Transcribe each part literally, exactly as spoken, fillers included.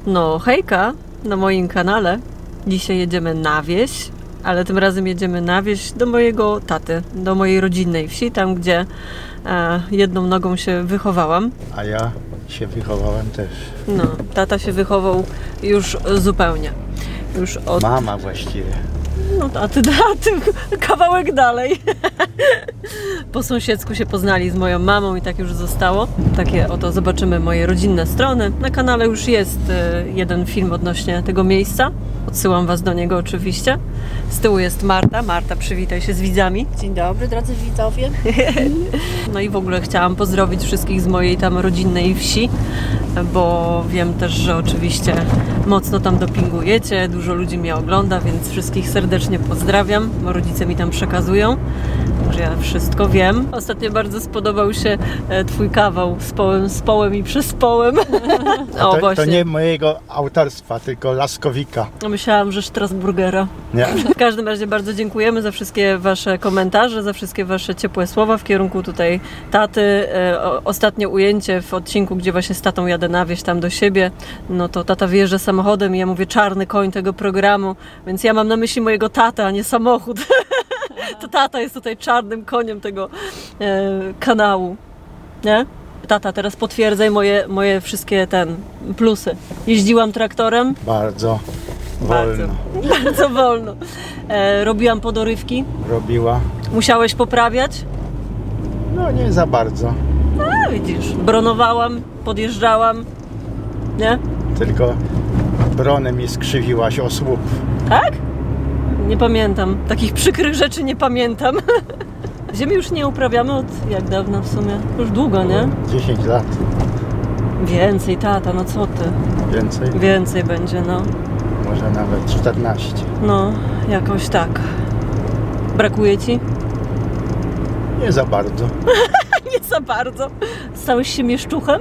No hejka, na moim kanale. Dzisiaj jedziemy na wieś, ale tym razem jedziemy na wieś do mojego taty, do mojej rodzinnej wsi, tam gdzie e, jedną nogą się wychowałam. A ja się wychowałem też. No, tata się wychował już zupełnie. Już od... Mama właściwie. No a ty, a ty kawałek dalej. Po sąsiedzku się poznali z moją mamą i tak już zostało. Takie oto zobaczymy moje rodzinne strony. Na kanale już jest jeden film odnośnie tego miejsca. Odsyłam was do niego oczywiście. Z tyłu jest Marta. Marta, przywitaj się z widzami. Dzień dobry, drodzy widzowie. No i w ogóle chciałam pozdrowić wszystkich z mojej tam rodzinnej wsi, bo wiem też, że oczywiście mocno tam dopingujecie, dużo ludzi mnie ogląda, więc wszystkich serdecznie pozdrawiam, bo rodzice mi tam przekazują, że ja wszystko wiem. Ostatnio bardzo spodobał się twój kawał z połem, z połem i przez połem. O, to, to nie mojego autorstwa, tylko Laskowika. Myślałam, że Strasburgera. Nie. W każdym razie bardzo dziękujemy za wszystkie wasze komentarze, za wszystkie wasze ciepłe słowa w kierunku tutaj taty. E, ostatnie ujęcie w odcinku, gdzie właśnie z tatą jadę na wieś tam do siebie, no to tata wyjeżdża samochodem i ja mówię czarny koń tego programu, więc ja mam na myśli mojego tatę, a nie samochód. To tata jest tutaj czarnym koniem tego e, kanału, nie? Tata, teraz potwierdzaj moje, moje wszystkie ten plusy. Jeździłam traktorem. Bardzo wolno. Bardzo, bardzo wolno. E, robiłam podorywki. Robiła. Musiałeś poprawiać? No nie za bardzo. A widzisz, bronowałam, podjeżdżałam, nie? Tylko bronę mi skrzywiłaś o słup. Tak? Nie pamiętam. Takich przykrych rzeczy nie pamiętam. Ziemi już nie uprawiamy od jak dawna w sumie? Już długo, nie? dziesięć lat. Więcej, tata, no co ty? Więcej? Więcej będzie, no. Może nawet czternaście. No, jakoś tak. Brakuje ci? Nie za bardzo. Nie za bardzo. Stałeś się mieszczuchem?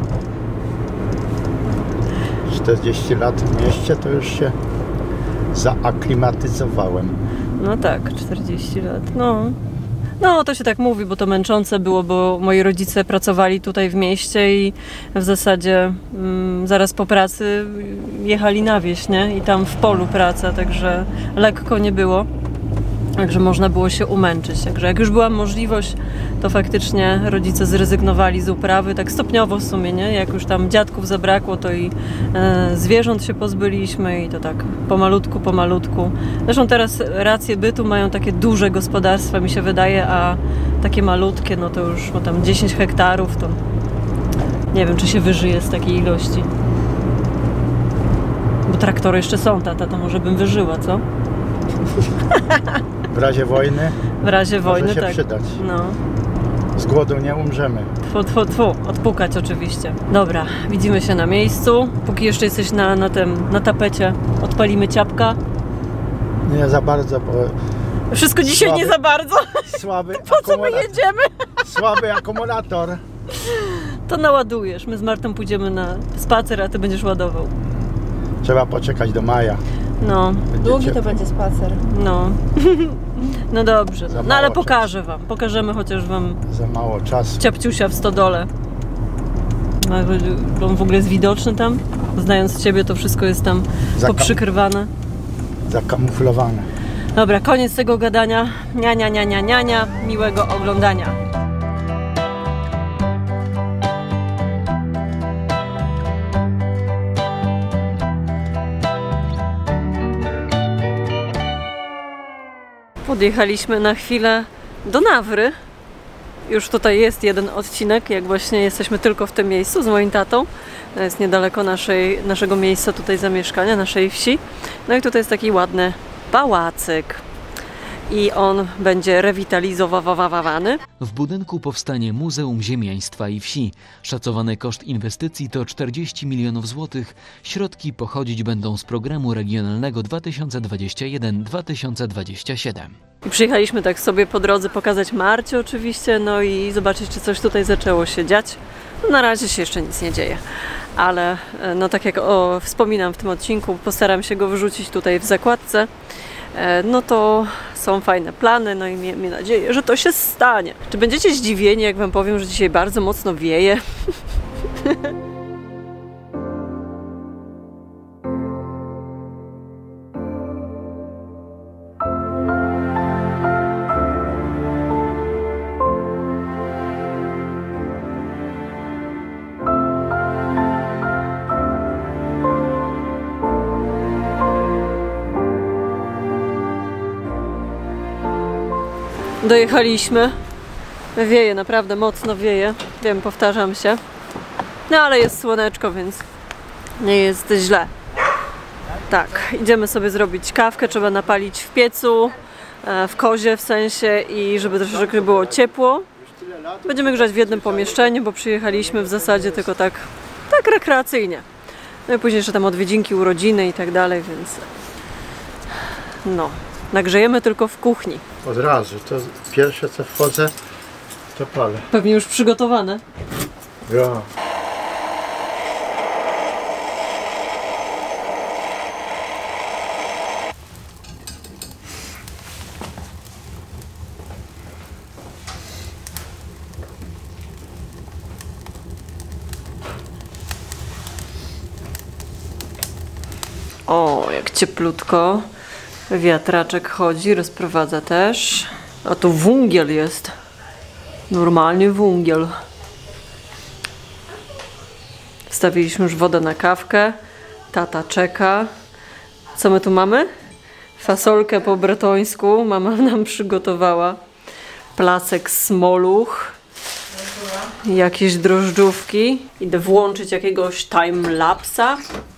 czterdzieści lat w mieście to już się zaaklimatyzowałem. No tak, czterdzieści lat. No. No, to się tak mówi, bo to męczące było, bo moi rodzice pracowali tutaj w mieście i w zasadzie mm, zaraz po pracy jechali na wieś, nie? I tam w polu praca, także lekko nie było. Także można było się umęczyć. Także jak już była możliwość, to faktycznie rodzice zrezygnowali z uprawy, tak stopniowo w sumie, nie? Jak już tam dziadków zabrakło, to i e, zwierząt się pozbyliśmy i to tak pomalutku, pomalutku. Zresztą teraz racje bytu mają takie duże gospodarstwa, mi się wydaje, a takie malutkie, no to już no tam dziesięć hektarów, to nie wiem, czy się wyżyje z takiej ilości. Bo traktory jeszcze są, tata, to może bym wyżyła, co? W razie wojny? W razie może wojny, się tak. przydać. No. Z głodu nie umrzemy. Tfu, tfu, tfu. Odpukać oczywiście. Dobra, widzimy się na miejscu. Póki jeszcze jesteś na, na tym, na tapecie, odpalimy ciapka. Nie za bardzo, bo... Wszystko dzisiaj słaby, nie za bardzo. Słaby Po co my jedziemy? Słaby akumulator. To naładujesz. My z Martą pójdziemy na spacer, a ty będziesz ładował. Trzeba poczekać do maja. No. Będziecie... Długi to będzie spacer. No. No dobrze. Za No ale mało pokażę czasu. wam. Pokażemy chociaż wam Za mało czasu. ciapciusia w stodole. On w ogóle jest widoczny tam. Znając ciebie, to wszystko jest tam Zakam... poprzykrywane. Zakamuflowane. Dobra, koniec tego gadania. Nia, nia, nia, nia, nia, nia. Miłego oglądania. Podjechaliśmy na chwilę do Nawry. Już tutaj jest jeden odcinek, jak właśnie jesteśmy tylko w tym miejscu z moim tatą. To jest niedaleko naszej, naszego miejsca tutaj zamieszkania, naszej wsi. No i tutaj jest taki ładny pałacyk. I on będzie rewitalizowany. W budynku powstanie Muzeum Ziemiaństwa i Wsi. Szacowany koszt inwestycji to czterdzieści milionów złotych. Środki pochodzić będą z programu regionalnego dwa tysiące dwudziestego pierwszego do dwa tysiące dwudziestego siódmego. I przyjechaliśmy tak sobie po drodze pokazać Marcie oczywiście, no i zobaczyć, czy coś tutaj zaczęło się dziać. No, na razie się jeszcze nic nie dzieje, ale no tak jak o, wspominam w tym odcinku, postaram się go wyrzucić tutaj w zakładce. No to są fajne plany, no i miejmy nadzieję, że to się stanie. Czy będziecie zdziwieni, jak wam powiem, że dzisiaj bardzo mocno wieje? Dojechaliśmy. Wieje, naprawdę mocno wieje. Wiem, powtarzam się. No ale jest słoneczko, więc nie jest źle. Tak, idziemy sobie zrobić kawkę. Trzeba napalić w piecu, w kozie w sensie, i żeby troszeczkę było ciepło. Będziemy grzać w jednym pomieszczeniu, bo przyjechaliśmy w zasadzie tylko tak, tak rekreacyjnie. No i później jeszcze tam odwiedzinki, urodziny i tak dalej, więc no, nagrzejemy tylko w kuchni. Od razu, to pierwsze co wchodzę, to palę. Pewnie już przygotowane. Ja. O, jak cieplutko. Wiatraczek chodzi, rozprowadza też. A tu węgiel jest. Normalnie węgiel. Wstawiliśmy już wodę na kawkę. Tata czeka. Co my tu mamy? Fasolkę po bretońsku. Mama nam przygotowała. Placek smoluch. Jakieś drożdżówki. Idę włączyć jakiegoś timelapsa.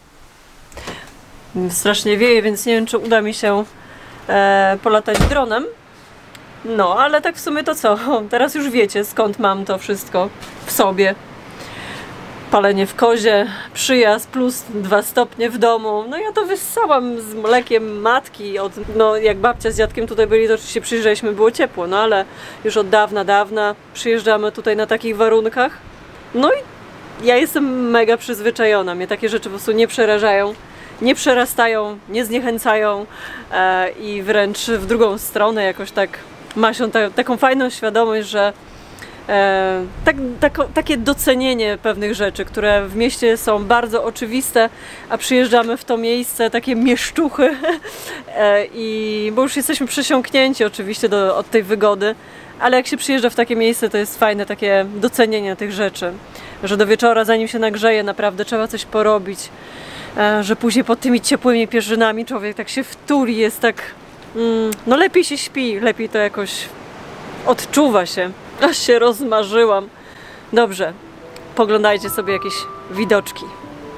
Strasznie wieje, więc nie wiem, czy uda mi się e, polatać dronem. No, ale tak w sumie to co? Teraz już wiecie, skąd mam to wszystko w sobie. Palenie w kozie, przyjazd plus dwa stopnie w domu. No ja to wyssałam z mlekiem matki. Od, no jak babcia z dziadkiem tutaj byli, to oczywiście przyjeżdżaliśmy, było ciepło. No ale już od dawna, dawna przyjeżdżamy tutaj na takich warunkach. No i ja jestem mega przyzwyczajona. Mnie takie rzeczy po prostu nie przerażają. Nie przerastają, nie zniechęcają e, i wręcz w drugą stronę jakoś tak ma się ta, taką fajną świadomość, że e, tak, tak, takie docenienie pewnych rzeczy, które w mieście są bardzo oczywiste, a przyjeżdżamy w to miejsce, takie mieszczuchy e, i bo już jesteśmy przesiąknięci oczywiście do, od tej wygody, ale jak się przyjeżdża w takie miejsce, to jest fajne takie docenienie tych rzeczy, że do wieczora, zanim się nagrzeje, naprawdę trzeba coś porobić. Że później pod tymi ciepłymi pierzynami człowiek tak się wtuli, jest tak, mm, no lepiej się śpi, lepiej to jakoś odczuwa się. Aż się rozmarzyłam. Dobrze, poglądajcie sobie jakieś widoczki.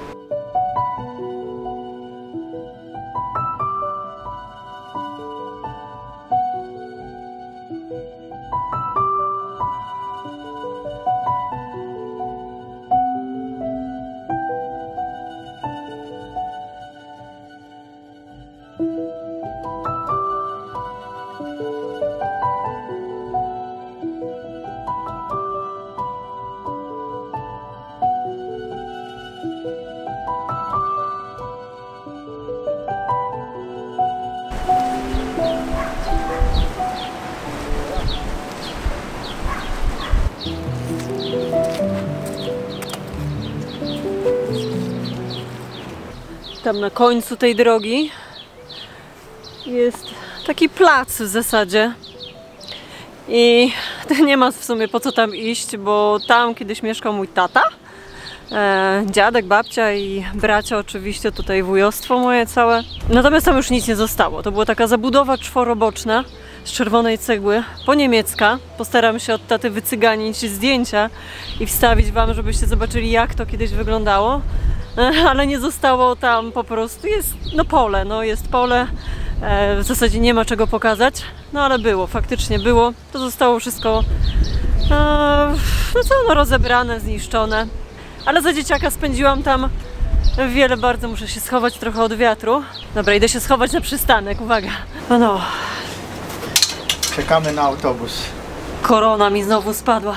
Tam na końcu tej drogi jest taki plac w zasadzie i nie ma w sumie po co tam iść, bo tam kiedyś mieszkał mój tata, e, dziadek, babcia i bracia oczywiście, tutaj wujostwo moje całe. Natomiast tam już nic nie zostało. To była taka zabudowa czworoboczna z czerwonej cegły, po niemiecka. Postaram się od taty wycyganić zdjęcia i wstawić wam, żebyście zobaczyli, jak to kiedyś wyglądało. Ale nie zostało tam po prostu, jest no pole, no jest pole, e, w zasadzie nie ma czego pokazać, no ale było, faktycznie było, to zostało wszystko, e, no co, no rozebrane, zniszczone, ale za dzieciaka spędziłam tam wiele, bardzo muszę się schować trochę od wiatru. Dobra, idę się schować na przystanek, uwaga, no no. Czekamy na autobus. Korona mi znowu spadła.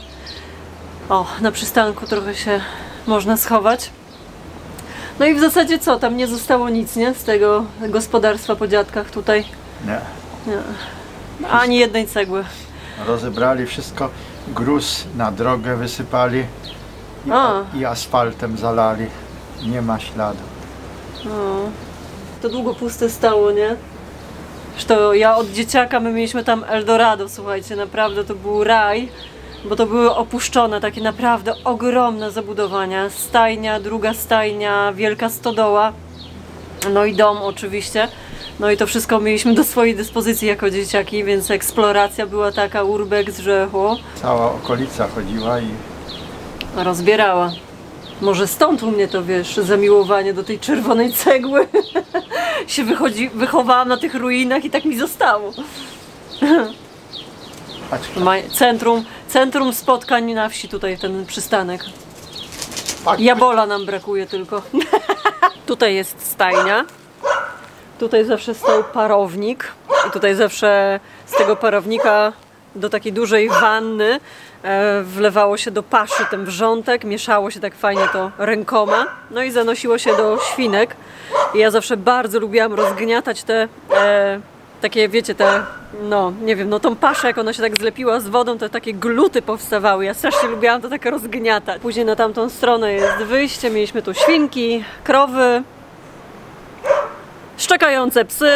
O, na przystanku trochę się można schować. No i w zasadzie co? Tam nie zostało nic, nie? Z tego gospodarstwa po dziadkach tutaj. Nie. Nie. Ani jednej cegły. Rozebrali wszystko, gruz na drogę wysypali i, A. i asfaltem zalali. Nie ma śladu. No. To długo puste stało, nie? Zresztą ja od dzieciaka, my mieliśmy tam Eldorado, słuchajcie, naprawdę to był raj. Bo to były opuszczone, takie naprawdę ogromne zabudowania. Stajnia, druga stajnia, wielka stodoła. No i dom oczywiście. No i to wszystko mieliśmy do swojej dyspozycji jako dzieciaki, więc eksploracja była taka urbex, że o, cała okolica chodziła i rozbierała. Może stąd u mnie to, wiesz, zamiłowanie do tej czerwonej cegły. się wychodzi, wychowałam na tych ruinach i tak mi zostało. Centrum, centrum spotkań na wsi, tutaj ten przystanek. Jabola nam brakuje tylko. Tutaj jest stajnia. Tutaj zawsze stał parownik. I tutaj zawsze z tego parownika do takiej dużej wanny e, wlewało się do paszy ten wrzątek, mieszało się tak fajnie to rękoma, no i zanosiło się do świnek. I ja zawsze bardzo lubiłam rozgniatać te e, takie, wiecie, te, no nie wiem, no tą paszę, jak ona się tak zlepiła z wodą, to takie gluty powstawały. Ja strasznie lubiłam to tak rozgniatać. Później na tamtą stronę jest wyjście, mieliśmy tu świnki, krowy, szczekające psy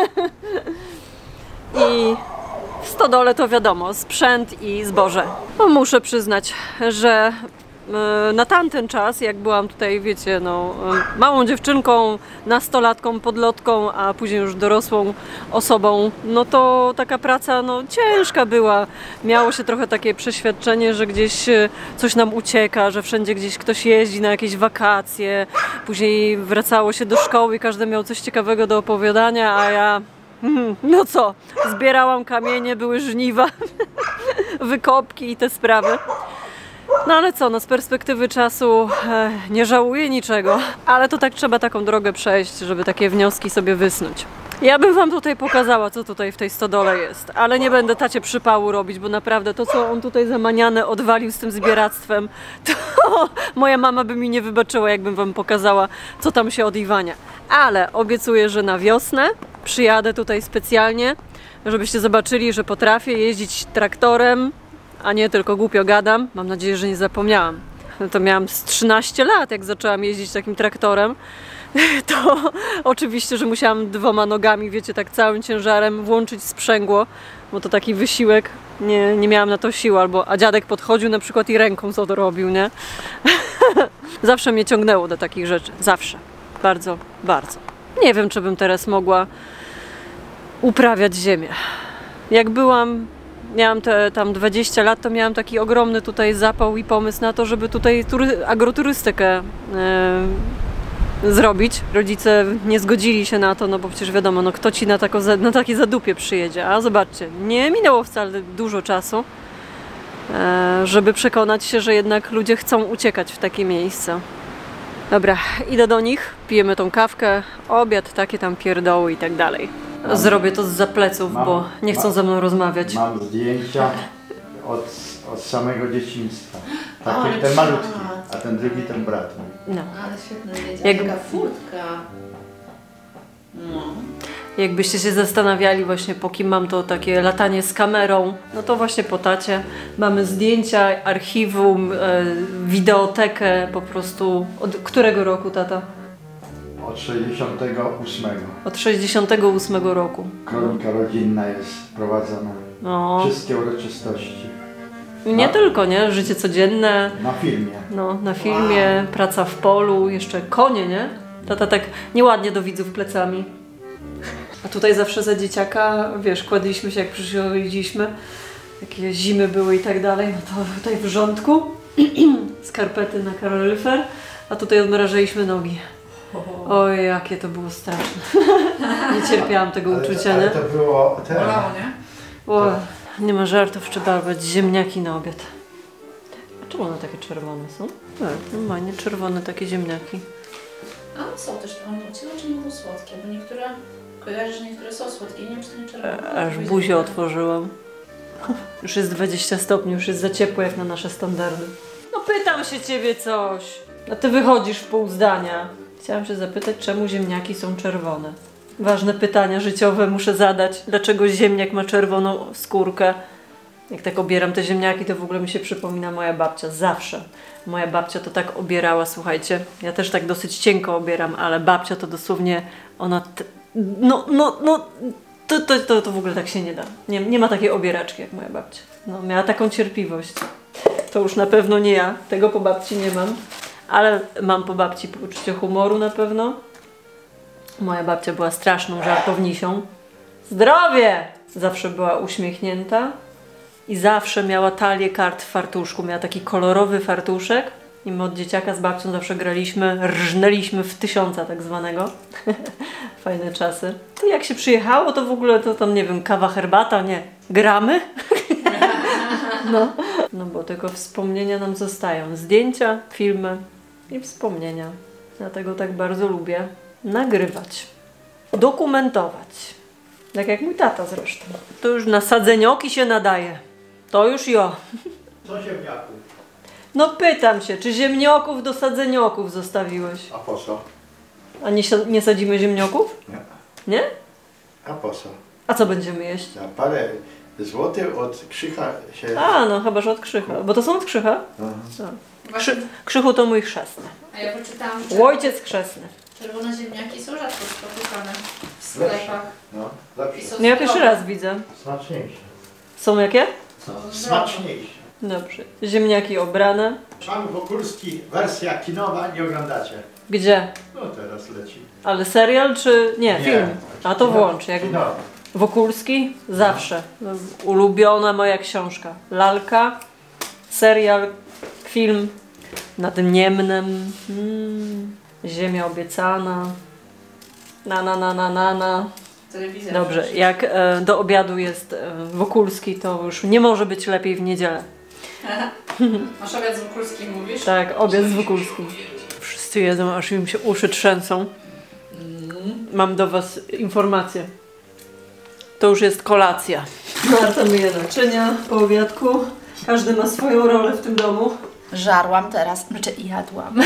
i w stodole to wiadomo, sprzęt i zboże. No, muszę przyznać, że na tamten czas, jak byłam tutaj, wiecie, no, małą dziewczynką, nastolatką, podlotką, a później już dorosłą osobą, no to taka praca no, ciężka była. Miało się trochę takie przeświadczenie, że gdzieś coś nam ucieka, że wszędzie gdzieś ktoś jeździ na jakieś wakacje. Później wracało się do szkoły i każdy miał coś ciekawego do opowiadania, a ja... No co, zbierałam kamienie, były żniwa, wykopki i te sprawy. No ale co, no z perspektywy czasu e, nie żałuję niczego, ale to tak trzeba taką drogę przejść, żeby takie wnioski sobie wysnuć. Ja bym wam tutaj pokazała, co tutaj w tej stodole jest, ale nie będę tacie przypału robić, bo naprawdę to, co on tutaj zamaniane odwalił z tym zbieractwem, to moja mama by mi nie wybaczyła, jakbym wam pokazała, co tam się odiwania. Ale obiecuję, że na wiosnę przyjadę tutaj specjalnie, żebyście zobaczyli, że potrafię jeździć traktorem, a nie tylko głupio gadam. Mam nadzieję, że nie zapomniałam. No to miałam z trzynaście lat, jak zaczęłam jeździć takim traktorem. To oczywiście, że musiałam dwoma nogami, wiecie, tak całym ciężarem włączyć sprzęgło, bo to taki wysiłek, nie, nie miałam na to siły, albo, a dziadek podchodził na przykład i ręką co to robił, nie? Zawsze mnie ciągnęło do takich rzeczy, zawsze, bardzo, bardzo. Nie wiem, czy bym teraz mogła uprawiać ziemię. Jak byłam, miałam te tam dwadzieścia lat, to miałam taki ogromny tutaj zapał i pomysł na to, żeby tutaj tury, agroturystykę e, zrobić. Rodzice nie zgodzili się na to, no bo przecież wiadomo, no kto ci na, tako, na takie zadupie przyjedzie. A zobaczcie, nie minęło wcale dużo czasu, e, żeby przekonać się, że jednak ludzie chcą uciekać w takie miejsca. Dobra, idę do nich, pijemy tą kawkę, obiad, takie tam pierdoły i tak dalej. Zrobię to zza pleców, mam, bo nie chcą mam, ze mną rozmawiać. Mam zdjęcia od, od samego dzieciństwa. Takie, ten malutki, a ten drugi ten brat mój. No. Ale świetne zdjęcia, jak... taka furtka. No. Jakbyście się zastanawiali właśnie, po kim mam to takie latanie z kamerą, no to właśnie po tacie. Mamy zdjęcia, archiwum, e, wideotekę po prostu. Od którego roku, tata? Od sześćdziesiątego ósmego. Od sześćdziesiątego ósmego roku. Kronika rodzinna jest prowadzona. No. Wszystkie uroczystości. Nie na, tylko, nie? Życie codzienne. Na filmie. No, na filmie, wow. Praca w polu, jeszcze konie, nie? Tata tak nieładnie do widzów plecami. A tutaj zawsze za dzieciaka, wiesz, kładliśmy się, jak przychodziliśmy, jakie zimy były i tak dalej, no to tutaj w rządku, skarpety na kaloryfer, a tutaj odmrażaliśmy nogi. Oj, jakie to było straszne. Nie cierpiałam tego ale uczucia, to, ale nie? to było... Ten, o, nie ma żartów, trzeba dawać ziemniaki na obiad. A czemu one takie czerwone są? Tak, normalnie czerwone takie ziemniaki. A są też ciekawe, czy nie było słodkie, bo niektóre, kojarzę, że niektóre są słodkie, nie wiem, czy to nie czerwone. Aż buzię otworzyłam. Już jest dwadzieścia stopni, już jest za ciepło jak na nasze standardy. No pytam się ciebie coś, a ty wychodzisz w pół zdania. Chciałam się zapytać, czemu ziemniaki są czerwone. Ważne pytania życiowe muszę zadać. Dlaczego ziemniak ma czerwoną skórkę? Jak tak obieram te ziemniaki, to w ogóle mi się przypomina moja babcia. Zawsze. Moja babcia to tak obierała, słuchajcie. Ja też tak dosyć cienko obieram, ale babcia to dosłownie, ona... T... No, no, no... To, to, to, to w ogóle tak się nie da. Nie, nie ma takiej obieraczki jak moja babcia. No, miała taką cierpliwość. To już na pewno nie ja. Tego po babci nie mam. Ale mam po babci poczucie humoru na pewno. Moja babcia była straszną żartownisią. Zdrowie! Zawsze była uśmiechnięta i zawsze miała talię kart w fartuszku. Miała taki kolorowy fartuszek i my od dzieciaka z babcią zawsze graliśmy, rżnęliśmy w tysiąca tak zwanego. Fajne czasy. I jak się przyjechało, to w ogóle to tam, nie wiem, kawa, herbata, nie, gramy. No. No bo tylko wspomnienia nam zostają. Zdjęcia, filmy i wspomnienia. Dlatego tak bardzo lubię nagrywać, dokumentować. Tak jak mój tata zresztą. To już na sadzenioki się nadaje. To już jo. Co ziemniaków? No pytam się, czy ziemnioków do sadzenioków zostawiłeś? A po co? A nie, nie sadzimy ziemnioków? Nie. Nie? A po co? A co będziemy jeść? Za parę złotych od Krzycha się... A, no chyba, że od Krzycha. Bo to są od Krzycha? Aha. Krzy, Krzychu to mój chrzestny. A ja poczytałam, że Ojciec chrzestny. czerwone ziemniaki są rzadko spotykane w sklepach. No, I lepsze. są No ja pierwszy zdrowe. raz widzę. Smaczniejsze. Są jakie? Są zdrowe. Smaczniejsze. Dobrze. Ziemniaki obrane. Pan Wokulski, wersja kinowa, nie oglądacie? Gdzie? No teraz leci. Ale serial czy... Nie, Nie. film. A to Kino- włącz. Jak Kinowa. Wokulski? Zawsze. Ulubiona moja książka. Lalka, serial, film nad Niemnem. Mm. Ziemia obiecana. Na, na, na, na, na, na. Telewizja. Dobrze, jak e, do obiadu jest e, Wokulski, to już nie może być lepiej w niedzielę. Masz obiad z Wokulskim, mówisz? Tak, obiad z Wokulskim. Wszyscy jedzą, aż im się uszy trzęsą. Mam do was informację. To już jest kolacja. Marta myje naczynia po obiadku. Każdy ma swoją rolę w tym domu. Żarłam teraz, znaczy jadłam.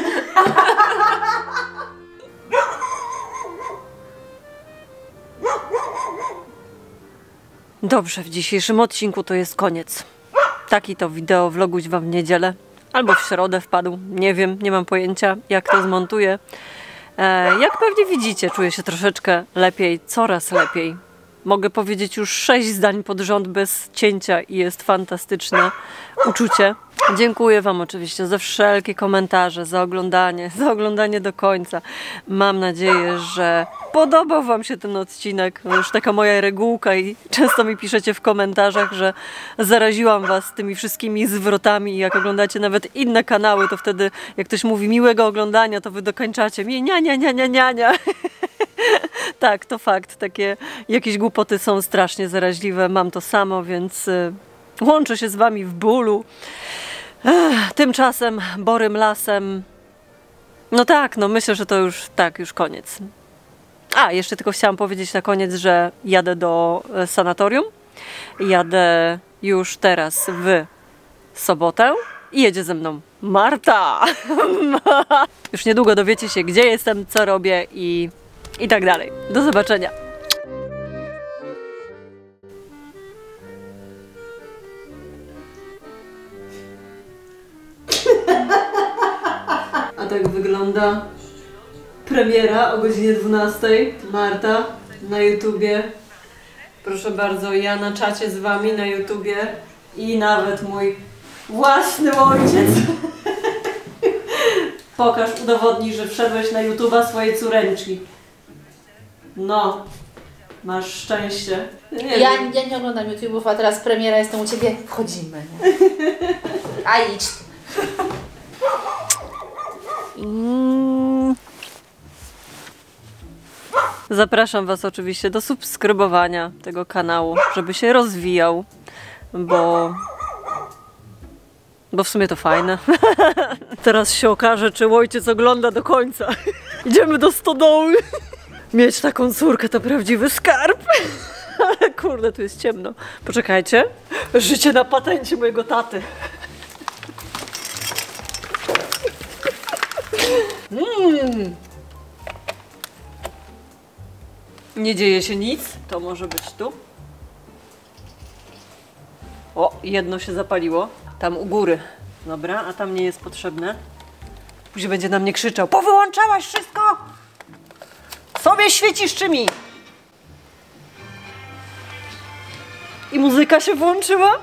Dobrze, w dzisiejszym odcinku to jest koniec. Taki to wideo vloguś wam w niedzielę. Albo w środę wpadł. Nie wiem, nie mam pojęcia jak to zmontuję. E, jak pewnie widzicie, czuję się troszeczkę lepiej, coraz lepiej. Mogę powiedzieć już sześć zdań pod rząd bez cięcia i jest fantastyczne uczucie. Dziękuję wam oczywiście za wszelkie komentarze, za oglądanie, za oglądanie do końca. Mam nadzieję, że podobał wam się ten odcinek. To już taka moja regułka i często mi piszecie w komentarzach, że zaraziłam was tymi wszystkimi zwrotami i jak oglądacie nawet inne kanały, to wtedy jak ktoś mówi miłego oglądania, to wy dokończacie mi nia, nia, nia, nia, nia, nia. Tak, to fakt. Takie jakieś głupoty są strasznie zaraźliwe. Mam to samo, więc y, łączę się z wami w bólu. Ech, tymczasem borym lasem. No tak, no myślę, że to już tak, już koniec. A, jeszcze tylko chciałam powiedzieć na koniec, że jadę do sanatorium. Jadę już teraz w sobotę i jedzie ze mną Marta. Już niedługo dowiecie się, gdzie jestem, co robię i, i tak dalej. Do zobaczenia. A tak wygląda premiera o godzinie dwunastej. Marta na YouTubie. Proszę bardzo, ja na czacie z wami na YouTubie i nawet mój własny ojciec. Pokaż, udowodnij, że wszedłeś na YouTuba swojej córeczki. No, masz szczęście. Nie Ja, wiem. ja nie oglądam YouTube'ów, a teraz premiera, jestem u Ciebie, wchodzimy. Nie? A idź. Mm. Zapraszam was oczywiście do subskrybowania tego kanału, żeby się rozwijał, bo... Bo w sumie to fajne. Teraz się okaże, czy ojciec ogląda do końca. Idziemy do stodoły. Mieć taką córkę to prawdziwy skarb. Ale kurde, tu jest ciemno. Poczekajcie. Życie na patencie mojego taty. Mm. Nie dzieje się nic. To może być tu. O, jedno się zapaliło. Tam u góry. Dobra, a tam nie jest potrzebne. Później będzie na mnie krzyczał. Powyłączałaś wszystko? Sobie świecisz czy mi? I muzyka się włączyła?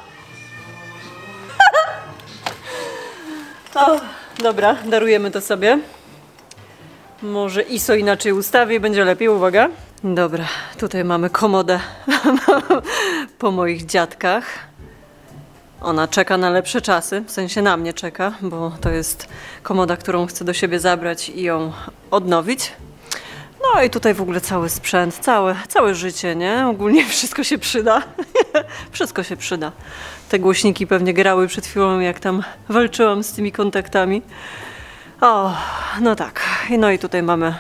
O, dobra, darujemy to sobie. Może I S O inaczej ustawię i będzie lepiej, uwaga. Dobra, tutaj mamy komodę po moich dziadkach. Ona czeka na lepsze czasy, w sensie na mnie czeka, bo to jest komoda, którą chcę do siebie zabrać i ją odnowić. No i tutaj w ogóle cały sprzęt, całe, całe życie, nie? Ogólnie wszystko się przyda. Wszystko się przyda. Te głośniki pewnie grały przed chwilą, jak tam walczyłam z tymi kontaktami. O, no tak. No i tutaj mamy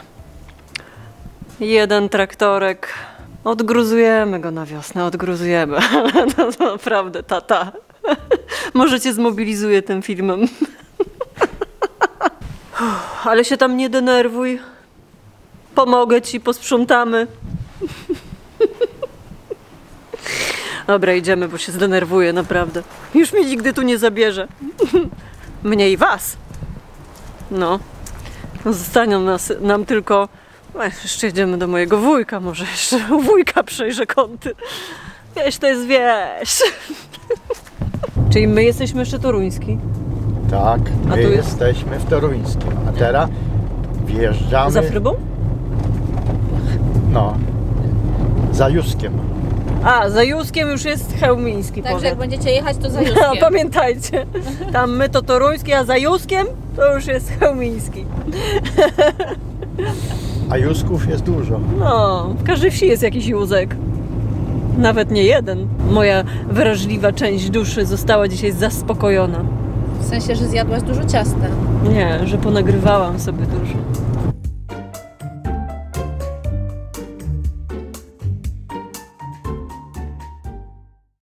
jeden traktorek. Odgruzujemy go na wiosnę, odgruzujemy. No, to naprawdę, tata. Może cię zmobilizuję tym filmem. Ale się tam nie denerwuj. Pomogę ci, posprzątamy. Dobra, idziemy, bo się zdenerwuję, naprawdę. Już mnie nigdy tu nie zabierze. Mnie i was. No. Zostaną nas, nam tylko... No, jeszcze jedziemy do mojego wujka, może jeszcze u wujka przejrzę kąty. Wieś to jest wieś. Czyli my jesteśmy jeszcze toruński. Tak, A my tu jest- jesteśmy w Toruńskim, a teraz wjeżdżamy... Za Frybą? No, za Juskiem. A, za Józkiem już jest chełmiński Także powiat. jak będziecie jechać, to za No, Józkiem. pamiętajcie, tam my to toruński, a za Józkiem to już jest chełmiński. A Jusków jest dużo. No, w każdej wsi jest jakiś Józek. Nawet nie jeden. Moja wrażliwa część duszy została dzisiaj zaspokojona. W sensie, że zjadłaś dużo ciasta. Nie, że ponagrywałam sobie dużo.